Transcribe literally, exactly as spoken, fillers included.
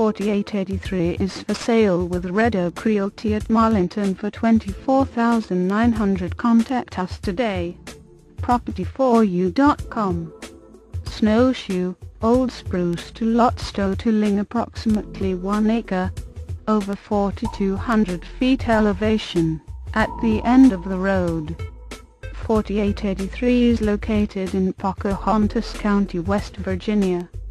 forty-eight eighty-three is for sale with Red Oak Realty at Marlinton for twenty-four thousand nine hundred dollars. Contact us today. property for you dot com. Snowshoe, Old Spruce to lots totaling approximately one acre, over forty-two hundred feet elevation, at the end of the road. forty-eight eighty-three is located in Pocahontas County, West Virginia.